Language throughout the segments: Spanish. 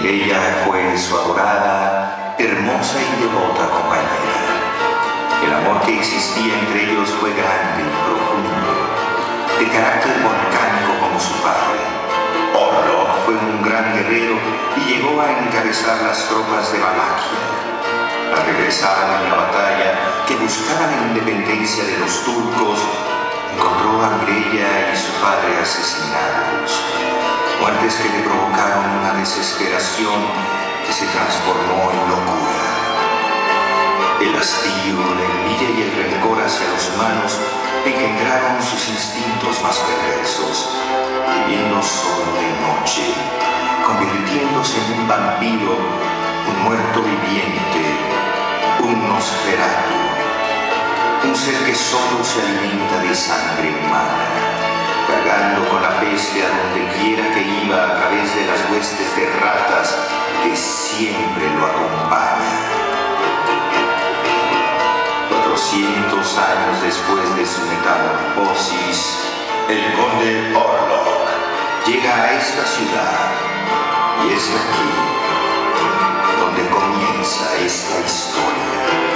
Ella fue su adorada, hermosa y devota compañera. El amor que existía entre ellos fue grande y profundo, de carácter volcánico como su padre. Orlok fue un gran guerrero y llegó a encabezar las tropas de Valaquia. Al regresar en la batalla que buscaba la independencia de los turcos, encontró a Mireia y su padre asesinados. Muertes que le provocaron una desesperación que se transformó en locura. El hastío, la envidia y el rencor hacia los humanos engendraron sus instintos más perversos, viviendo solo de noche, convirtiéndose en un vampiro, un muerto viviente, un Nosferatu, un ser que solo se alimenta de sangre humana, cargando con la peste a donde quiera que iba a través de las huestes de ratas que siempre lo acompañan. 400 años después de su metamorfosis, el conde Orlok llega a esta ciudad y es aquí donde comienza esta historia.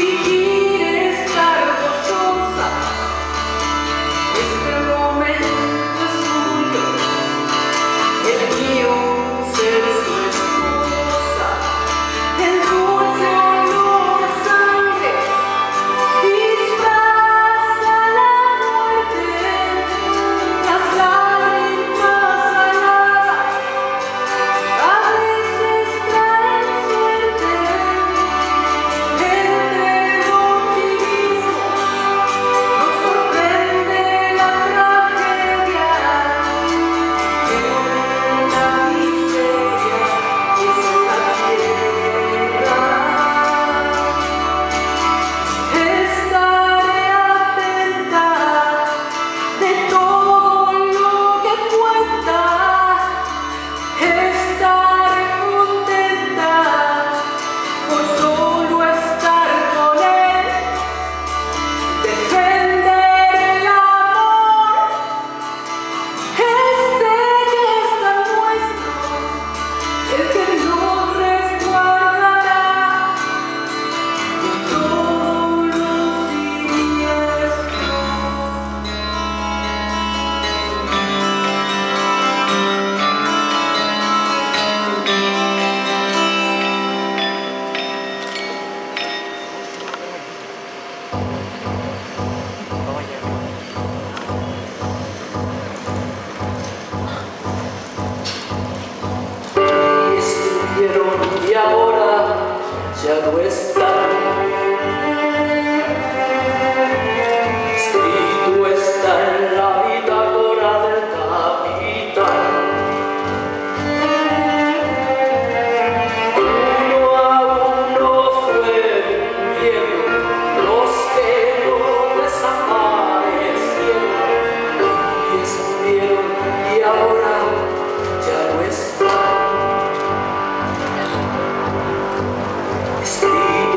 quiere estar gozosa. Este momento es tuyo, el mío ser su esposa. El dulce olor a sangre disfraza la muerte, las lágrimas saladas a veces traen suerte. Entre el optimismo nos sorprende la tragedia, en la miseria que es la tierra. Estaré atenta de todo lo que cuenta. Estaré contenta por solo estar con él. Defender el amor, este que es tan nuestro, el que nos resguardará todos los siniestros. Estuvieron y ahora ya no están. Escrito está en la bitácora del capitán. Uno a uno fueron muriendo los que no desaparecieron. Y estuvieron y ahora ya no están. Escrito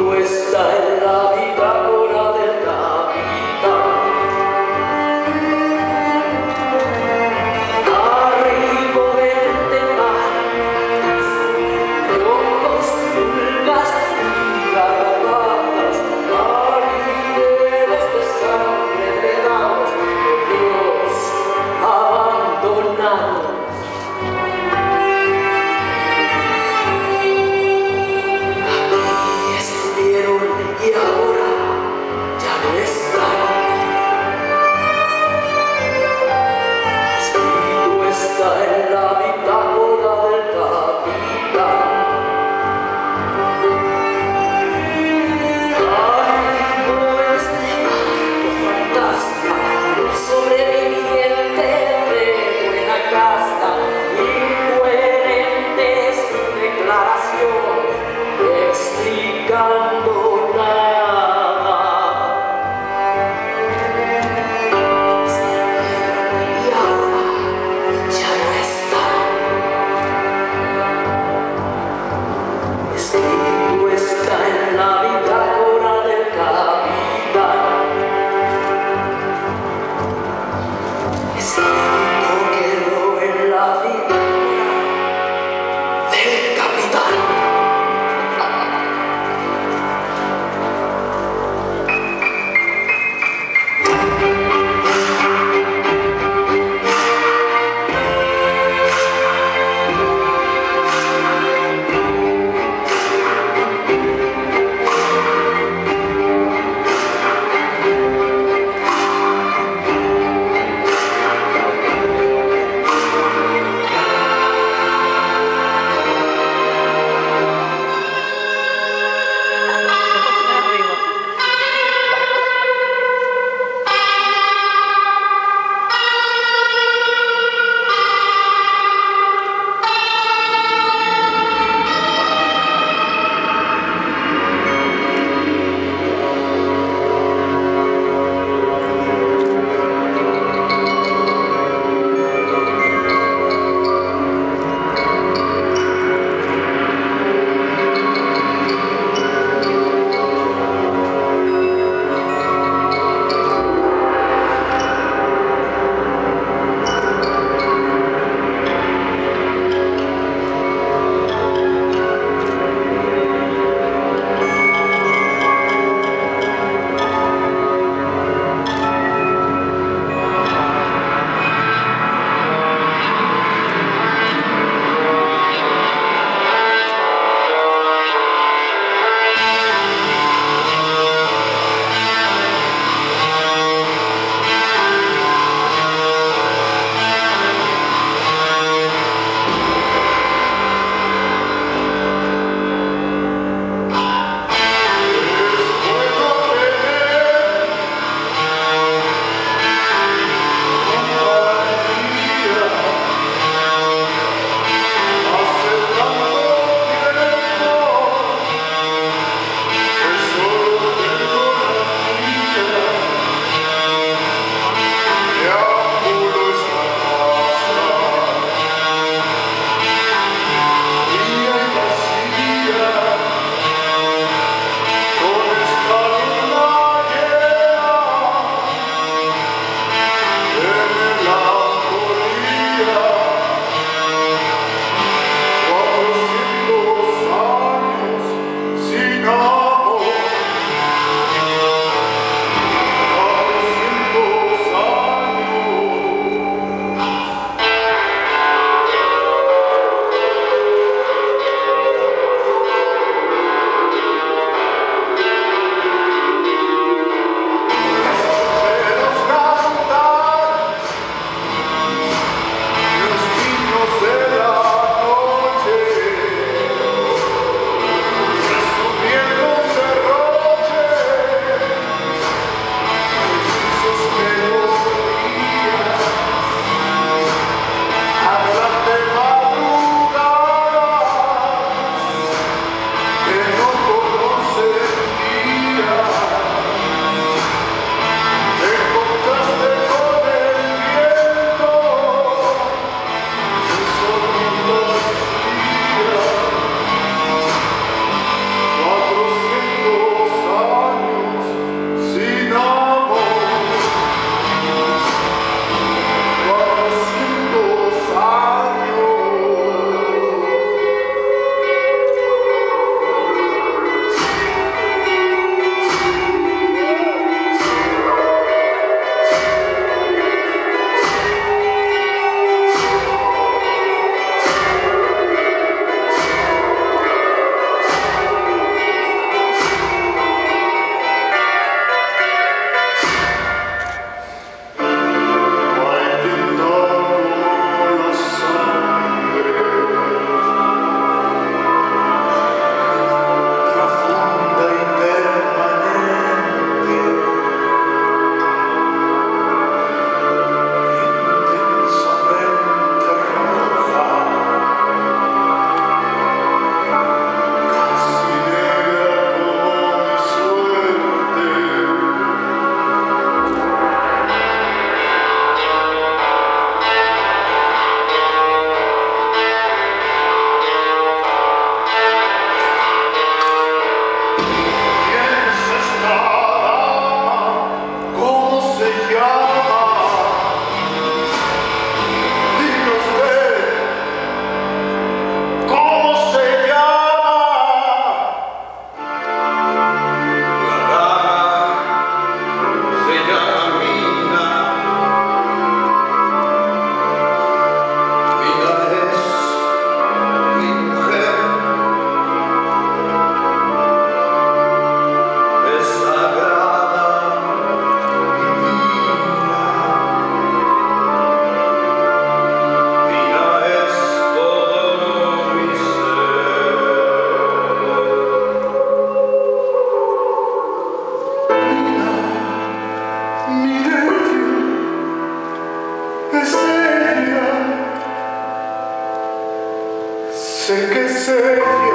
es ella,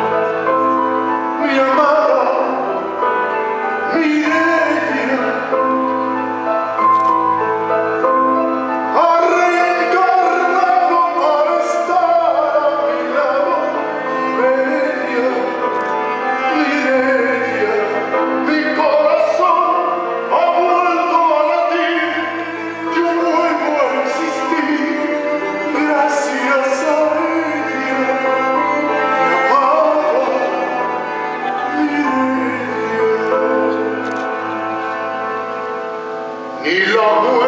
mi amada, mi ella, ha reencarnado para estar a mi lado, ella, mi corazón ha vuelto a latir, yo vuelvo a existir, gracias a ella, mi amada, mi ella. Ni la muerte